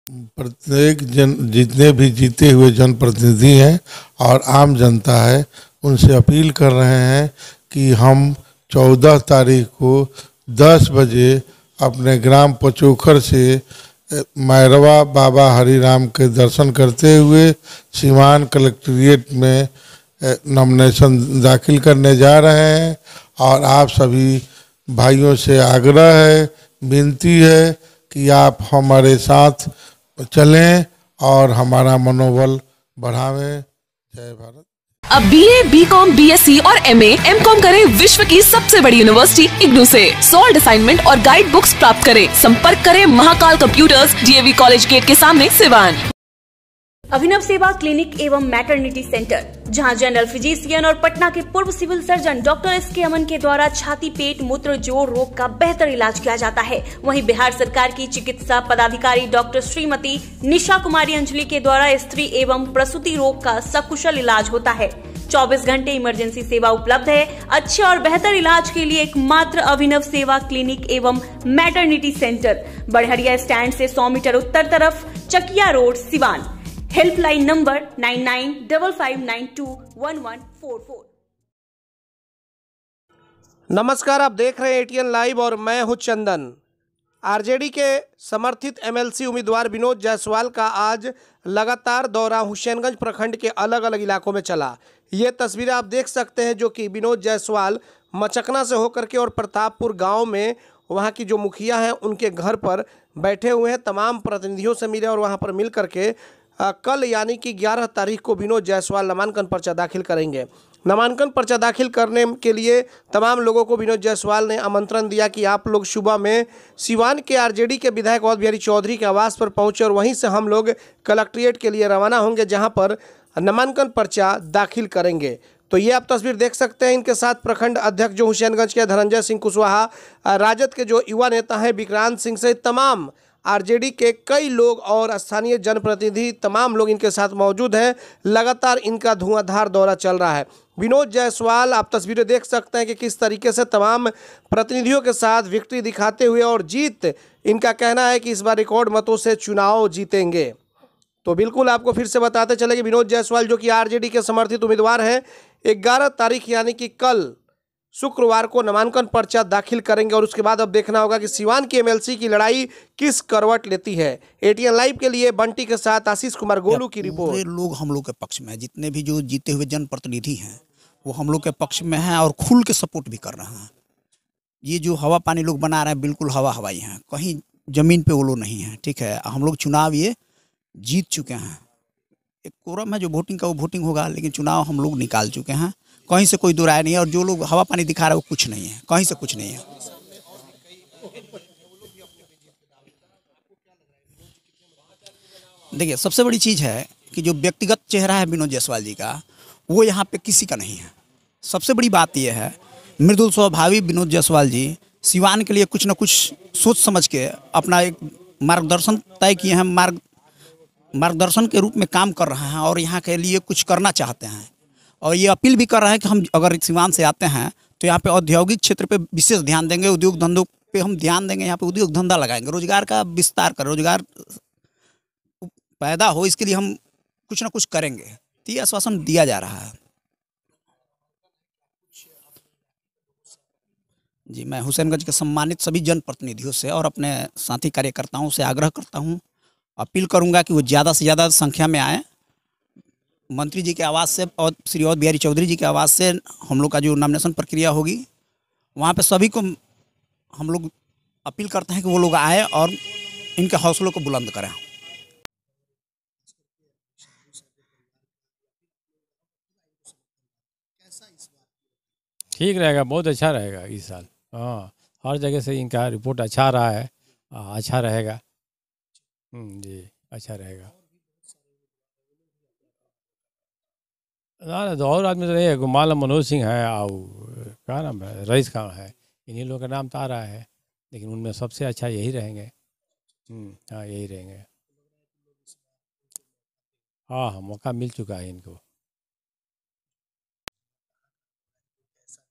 प्रत्येक जितने भी जीते हुए जनप्रतिनिधि हैं और आम जनता है, उनसे अपील कर रहे हैं कि हम 14 तारीख को 10 बजे अपने ग्राम पचोखर से मैरवा बाबा हरिराम के दर्शन करते हुए सीवान कलेक्ट्रेट में नॉमिनेशन दाखिल करने जा रहे हैं। और आप सभी भाइयों से आग्रह है, विनती है कि आप हमारे साथ चलें और हमारा मनोबल बढ़ावें। जय भारत। अब BA, BCom, BSc और MA, MCom करें विश्व की सबसे बड़ी यूनिवर्सिटी इग्नू से। सॉल्ड असाइनमेंट और गाइड बुक्स प्राप्त करें। संपर्क करें Mahakal computers, DAV college gate के सामने, सिवान। अभिनव सेवा क्लिनिक एवं मैटरनिटी सेंटर, जहां जनरल फिजिशियन और पटना के पूर्व civil surgeon doctor SK Aman के द्वारा छाती, पेट, मूत्र, जोड़ रोग का बेहतर इलाज किया जाता है। वहीं बिहार सरकार की चिकित्सा पदाधिकारी डॉक्टर श्रीमती निशा कुमारी अंजलि के द्वारा स्त्री एवं प्रसूति रोग का सकुशल इलाज होता है। 24 घंटे इमरजेंसी सेवा उपलब्ध है। अच्छे और बेहतर इलाज के लिए एकमात्र अभिनव सेवा क्लिनिक एवं मैटरनिटी सेंटर, बड़हरिया स्टैंड से 100 मीटर उत्तर तरफ, Chakiya road, Siwan. Helpline number 9955921144। नमस्कार, आप देख रहे हैं ATN लाइव और मैं हूं चंदन। आरजेडी के समर्थित MLC उम्मीदवार विनोद जायसवाल का आज लगातार दौरा हुसैनगंज प्रखंड के अलग अलग इलाकों में चला। ये तस्वीरें आप देख सकते हैं जो कि विनोद जायसवाल मचकना से होकर के और प्रतापपुर गांव में वहां की जो मुखिया हैं उनके घर पर बैठे हुए हैं। तमाम प्रतिनिधियों से मिले और वहां पर मिल करके कल यानी कि 11 तारीख को विनोद जायसवाल नामांकन पर्चा दाखिल करेंगे। नामांकन पर्चा दाखिल करने के लिए तमाम लोगों को विनोद जायसवाल ने आमंत्रण दिया कि आप लोग सुबह में सिवान के आरजेडी के विधायक अवध बिहारी चौधरी के आवास पर पहुंचे और वहीं से हम लोग कलेक्ट्रेट के लिए रवाना होंगे, जहां पर नामांकन पर्चा दाखिल करेंगे। तो ये आप तस्वीर देख सकते हैं। इनके साथ प्रखंड अध्यक्ष जो हुसैनगंज के धनंजय सिंह कुशवाहा, राजद के जो युवा नेता हैं विक्रांत सिंह से तमाम आरजेडी के कई लोग और स्थानीय जनप्रतिनिधि तमाम लोग इनके साथ मौजूद हैं। लगातार इनका धुआंधार दौरा चल रहा है। विनोद जायसवाल आप तस्वीरें देख सकते हैं कि किस तरीके से तमाम प्रतिनिधियों के साथ विक्ट्री दिखाते हुए और जीत, इनका कहना है कि इस बार रिकॉर्ड मतों से चुनाव जीतेंगे। तो बिल्कुल आपको फिर से बताते चले कि विनोद जायसवाल जो कि आरजेडी के समर्थित उम्मीदवार हैं, 11 तारीख यानी कि कल शुक्रवार को नामांकन पर्चा दाखिल करेंगे। और उसके बाद अब देखना होगा कि सिवान की MLC की लड़ाई किस करवट लेती है। ATN लाइव के लिए बंटी के साथ आशीष कुमार गोलू की रिपोर्ट। लोग हम लोग के पक्ष में है, जितने भी जो जीते हुए जनप्रतिनिधि हैं वो हम लोग के पक्ष में हैं और खुल के सपोर्ट भी कर रहे हैं। ये जो हवा पानी लोग बना रहे हैं बिल्कुल हवा हवाई हैं, कहीं जमीन पे वो लोग नहीं है। ठीक है, हम लोग चुनाव ये जीत चुके हैं। एक कोरम है जो वोटिंग का, वो वोटिंग होगा, लेकिन चुनाव हम लोग निकाल चुके हैं। कहीं से कोई दो राय नहीं है। और जो लोग हवा पानी दिखा रहे हैं वो कुछ नहीं है, कहीं से कुछ नहीं है। देखिए, सबसे बड़ी चीज़ है कि जो व्यक्तिगत चेहरा है विनोद जायसवाल जी का, वो यहाँ पे किसी का नहीं है। सबसे बड़ी बात यह है, मृदुल स्वभावी विनोद जायसवाल जी सिवान के लिए कुछ न कुछ सोच समझ के अपना एक मार्गदर्शन तय किए हैं, मार्गदर्शन के रूप में काम कर रहे हैं और यहाँ के लिए कुछ करना चाहते हैं। और ये अपील भी कर रहा है कि हम अगर सिवान से आते हैं तो यहाँ पे औद्योगिक क्षेत्र पे विशेष ध्यान देंगे, उद्योग धंधों पे हम ध्यान देंगे, यहाँ पे उद्योग धंधा लगाएंगे, रोजगार का विस्तार कर, रोजगार पैदा हो, इसके लिए हम कुछ ना कुछ करेंगे। तो ये आश्वासन दिया जा रहा है। जी, मैं हुसैनगंज के सम्मानित सभी जनप्रतिनिधियों से और अपने साथी कार्यकर्ताओं से आग्रह करता हूँ, अपील करूँगा कि वो ज़्यादा से ज़्यादा संख्या में आएँ। मंत्री जी के आवास से और श्री अवध बिहारी चौधरी जी के आवास से हम लोग का जो नॉमिनेशन प्रक्रिया होगी, वहाँ पे सभी को हम लोग अपील करते हैं कि वो लोग आए और इनके हौसलों को बुलंद करें। ठीक रहेगा, बहुत अच्छा रहेगा इस साल। हाँ, हर जगह से इनका रिपोर्ट अच्छा रहा है, अच्छा रहेगा। जी, अच्छा रहेगा। ना तो और आदमी तो नहीं है, गुमाल मनोज सिंह है और क्या नाम है, रईस खान है, इन्हीं लोगों का नाम तो आ रहा है, लेकिन उनमें सबसे अच्छा यही रहेंगे। हाँ, यही रहेंगे। हाँ, मौका मिल चुका है इनको।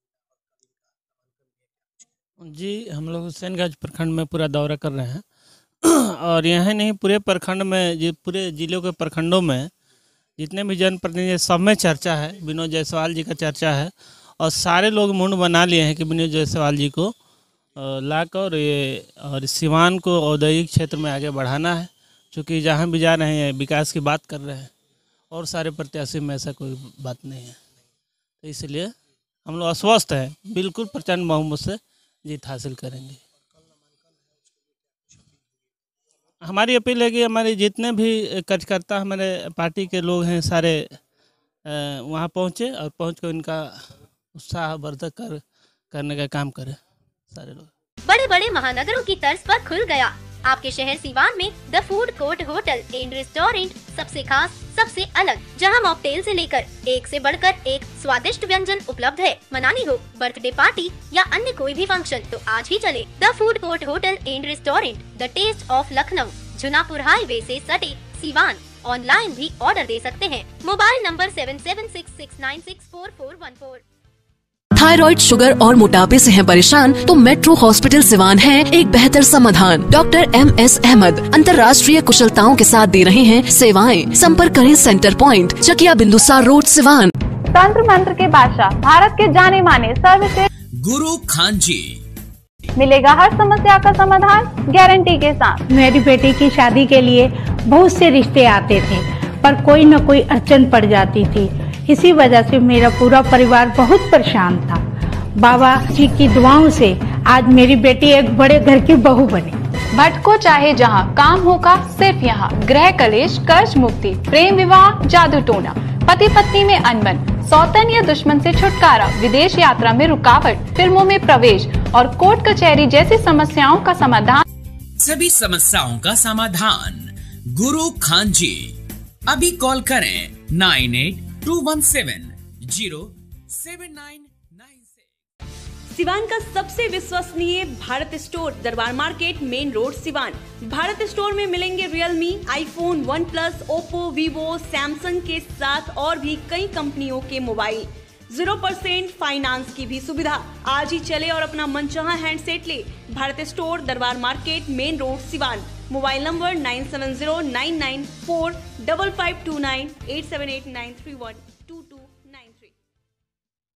जी, हम लोग हुसैनगंज प्रखंड में पूरा दौरा कर रहे हैं और यहाँ नहीं पूरे प्रखंड में, पूरे जिलों के प्रखंडों में जितने भी जनप्रतिनिधि सब में चर्चा है, विनोद जायसवाल जी का चर्चा है। और सारे लोग मुंड बना लिए हैं कि विनोद जायसवाल जी को लाकर और सिवान को औद्योगिक क्षेत्र में आगे बढ़ाना है। क्योंकि जहाँ भी जा रहे हैं विकास की बात कर रहे हैं और सारे प्रत्याशी में ऐसा कोई बात नहीं है। तो इसलिए हम लोग आश्वस्त हैं, बिल्कुल प्रचंड बहुमत से जीत हासिल करेंगे। हमारी अपील है कि हमारे जितने भी कार्यकर्ता हमारे पार्टी के लोग हैं सारे वहाँ पहुँचे और पहुँच कर उनका उत्साहवर्धक करने का काम करें सारे लोग। बड़े बड़े महानगरों की तर्ज पर खुल गया आपके शहर सिवान में the food court hotel and restaurant. सबसे खास, सबसे अलग, जहां मॉकटेल से लेकर एक से बढ़कर एक स्वादिष्ट व्यंजन उपलब्ध है। मनानी हो, बर्थडे पार्टी या अन्य कोई भी फंक्शन तो आज ही चले the food court hotel and restaurant, the taste of Lucknow, Junapur highway से सटे सिवान। ऑनलाइन भी ऑर्डर दे सकते हैं। Mobile number 7766964414। थायराइड, शुगर और मोटापे से हैं परेशान तो मेट्रो हॉस्पिटल सिवान है एक बेहतर समाधान। डॉक्टर MS अहमद अंतर्राष्ट्रीय कुशलताओं के साथ दे रहे हैं सेवाएं। संपर्क करें centre point, Chakia Bindusar road, Siwan. तंत्र मंत्र के बादशाह, भारत के जाने माने सर्वश्रेष्ठ गुरु खान जी, मिलेगा हर समस्या का समाधान गारंटी के साथ। मेरी बेटी की शादी के लिए बहुत से रिश्ते आते थे पर कोई न कोई अड़चन पड़ जाती थी। इसी वजह से मेरा पूरा परिवार बहुत परेशान था। बाबा जी की दुआओं से आज मेरी बेटी एक बड़े घर की बहू बनी। भटको चाहे जहां, काम होगा सिर्फ यहाँ। गृह कलेश, कर्ज मुक्ति, प्रेम विवाह, जादू टोना, पति पत्नी में अनबन, सौतन या दुश्मन से छुटकारा, विदेश यात्रा में रुकावट, फिल्मों में प्रवेश और कोर्ट कचहरी जैसी समस्याओं का समाधान। सभी समस्याओं का समाधान गुरु खान जी। अभी कॉल करें 9821707996। सिवान का सबसे विश्वसनीय Bharat store, Darbar market, main road, Siwan. Bharat store में मिलेंगे Realme, iPhone, OnePlus, Oppo, Vivo, Samsung के साथ और भी कई कंपनियों के मोबाइल। 0% फाइनेंस की भी सुविधा। आज ही चले और अपना मनचाहा हैंडसेट ले। Bharat store, Darbar market, main road, Siwan. Mobile number 9709945529 8788931।